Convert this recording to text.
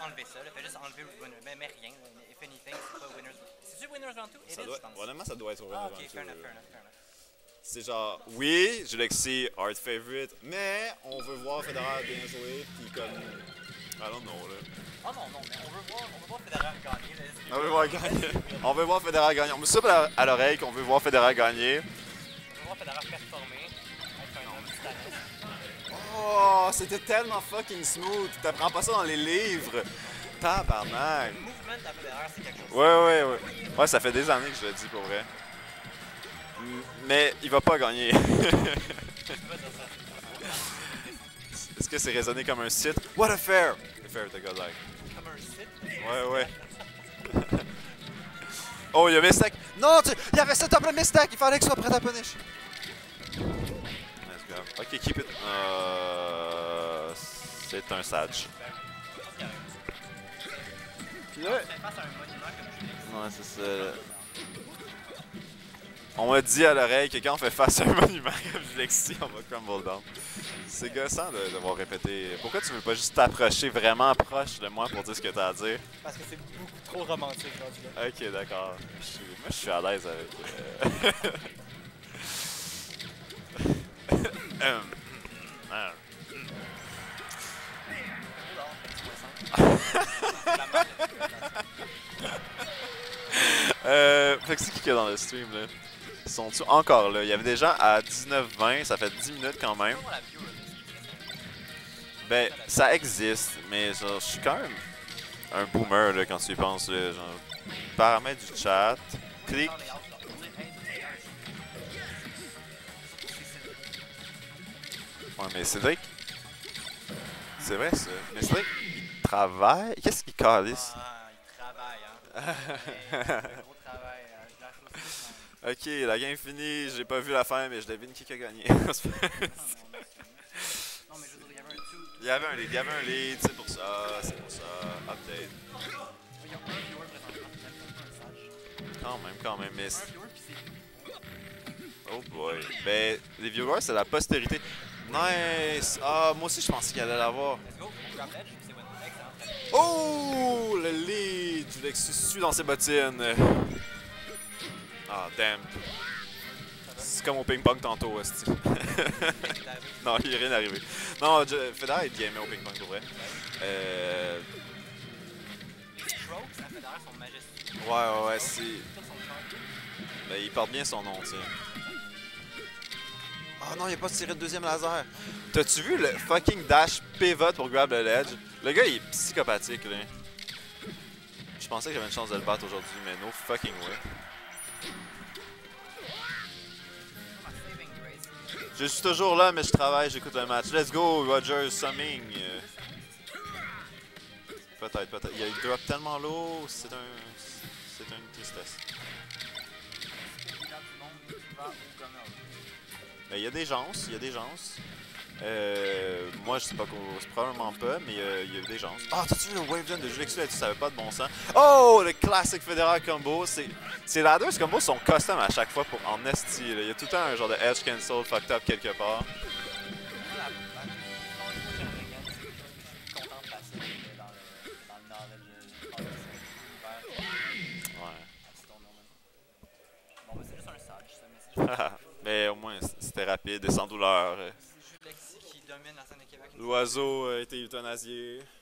enlever ça, là. Fais juste enlever winner. Mais rien, là. If anything, c'est pas winners. C'est-tu winners round 2? Ça doit, honnêtement, ça doit être Ah, Winners ok, Round fair 2. enough, fair enough, fair enough. C'est genre, oui, Julexi, hard favorite, mais on veut voir Federer bien jouer, puis comme. I don't know, là. Oh non, non, mais on veut voir Federer gagner, là. On veut voir gagner. On veut voir Federer gagner. On me souffle à l'oreille qu'on veut voir Federer gagner. On veut voir Federer performer, être un homme titaniste. Oh, c'était tellement fucking smooth. T'apprends pas ça dans les livres. Tabarnak. Le mouvement à Federer, c'est quelque chose. Ouais. Ouais, ça fait des années que je le dis pour vrai. Mais il va pas gagner. Je peux pas dire ça. Est-ce que c'est raisonné comme un site? What a fair! A fair the godlike. Comme un site. Ouais. Oh, il y a Mistake. Non, il y avait set up le Mistake. Il fallait qu'il soit prêt à punish. Let's go. Ok, keep it. C'est un Sage. Puis là. Face à un monument comme Julien. Ouais, c'est ça. On m'a dit à l'oreille que quand on fait face à un monument comme Julexi, on va crumble down. C'est gossant de devoir répéter. Pourquoi tu veux pas juste t'approcher vraiment proche de moi pour dire ce que t'as à dire? Parce que c'est beaucoup trop romantique, rendu là. Ok, d'accord. Moi, je suis à l'aise avec. Fait que c'est qui est dans le stream là? Ils sont-tu encore là? Il y avait des gens à 19-20, ça fait 10 minutes quand même. Ben, ça existe, mais genre, je suis quand même un boomer là, quand tu y penses. Là, genre, paramètres du chat, clic. Ouais, mais Cédric, c'est vrai ça. Mais Cédric, il travaille. Qu'est-ce qu'il calisse? Ah, il travaille, hein. Un gros travail, je lâche aussi. Ok, la game finie, j'ai pas vu la fin, mais je devine qui a gagné. Non, mais je veux dire, il y avait un 2. Il y avait un lead, c'est pour ça, update. Il y a un viewer présentement, même pas un sage. Quand même, mais... Un viewer, puis c'est... Oh boy. Ben, les viewers, c'est la postérité. Nice! Ah, moi aussi, je pensais qu'il allait l'avoir. Let's go, on grab l'edge, puis c'est win. Excellent. Oh! Le lead! Je l'excuse dans ses bottines. Ah, damn. C'est comme au ping-pong tantôt, esti. Non, il est rien arrivé. Non, Federer est gamé au ping-pong, pour vrai. Les strokes à Federer sont majestueux. Ouais, c'est... Ben, il porte bien son nom, tu sais. Oh non, il a pas tiré de deuxième laser. T'as-tu vu le fucking dash pivot pour grab le ledge? Le gars, il est psychopathique, là. Je pensais que j'avais une chance de le battre aujourd'hui, mais no fucking way. Je suis toujours là, mais je travaille, j'écoute le match. Let's go, Rogers, Summing. Peut-être. Il drop tellement low, c'est une tristesse. Ben, il y a des gens. Moi, je sais pas, c'est probablement pas, mais il y a des gens. Ah, t'as-tu vu le wave jump de Julexi là-dessus? Ça avait pas de bon sens. Oh, le classic Federer combo. Ces ladders combos sont custom à chaque fois en esti. Il y a tout le temps un genre de edge cancel fucked up quelque part. Mais au moins, c'était rapide et sans douleur. Julexi qui domine la scène de Québec. L'oiseau a été euthanasié.